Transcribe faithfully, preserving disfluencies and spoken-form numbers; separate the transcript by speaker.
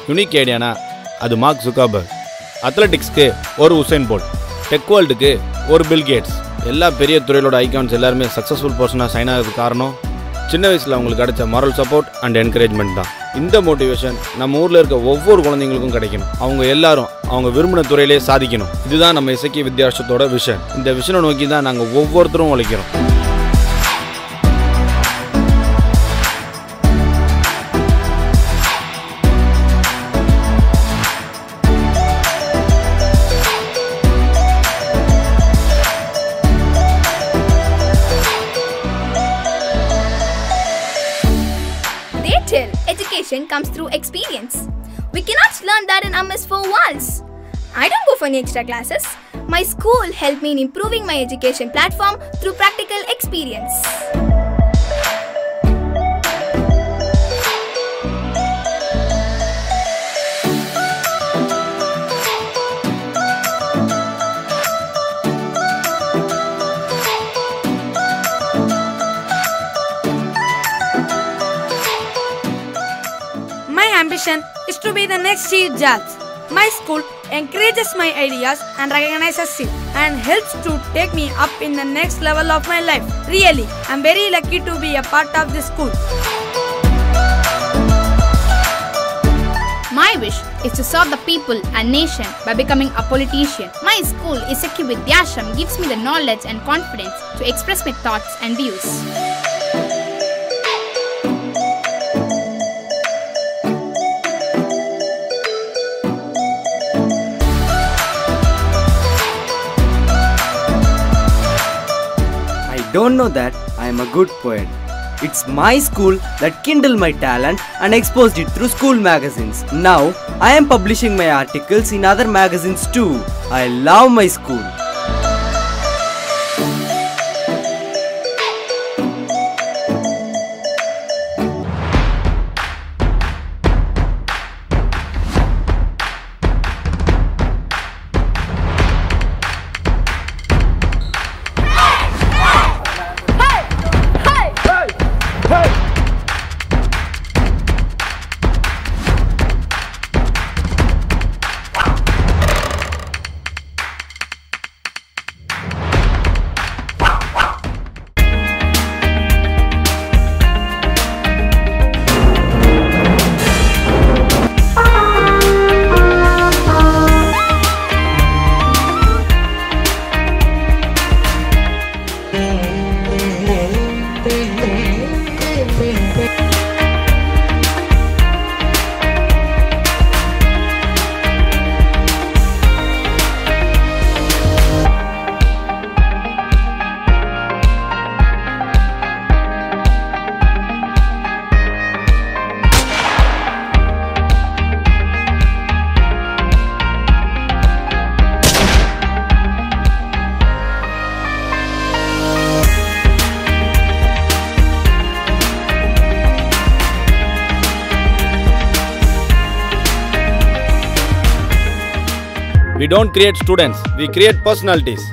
Speaker 1: Unique ஐடியானா அது mark Zuckerberg. அத்லெட்டிக்ஸ்க்கு ஒரு Usain Bolt, tech வேர்ல்டுக்கு ஒரு பில் கேட்ஸ். எல்லா பெரிய துறையிலோட ஐகான்ஸ் எல்லாருமே சக்ஸஸ்ஃபுல் பர்சனாக சைன் ஆகிறதுக்கு காரணம் சின்ன வயசில் அவங்களுக்கு கிடைச்ச மாரல் சப்போர்ட் அண்ட் என்கரேஜ்மெண்ட் தான். இந்த மோட்டிவேஷன் நம்ம ஊரில் இருக்க ஒவ்வொரு குழந்தைங்களுக்கும் கிடைக்கணும். அவங்க எல்லாரும் அவங்க விரும்பின துறையிலே சாதிக்கணும். இதுதான் நம்ம இசக்கி வித்யாஷ்ரத்தோட விஷன். இந்த விஷனை நோக்கி தான் நாங்கள் ஒவ்வொருத்தரும் உழைக்கிறோம்.
Speaker 2: Education comes through experience. We cannot learn that in Amma's four walls. I don't go for any extra classes. My school helped me in improving my education platform through practical experience.
Speaker 3: My ambition is to be the next chief judge. My school encourages my ideas and recognizes it and helps to take me up in the next level of my life. Really, I'm very lucky to be a part of this school.
Speaker 4: My wish is to serve the people and nation by becoming a politician. My school, Esaki Vidyaashram, gives me the knowledge and confidence to express my thoughts and views.
Speaker 5: I don't know that I am a good poet. It's my school that kindled my talent and exposed it through school magazines. Now, I am publishing my articles in other magazines too. I love my school.
Speaker 1: We don't create students, we create personalities.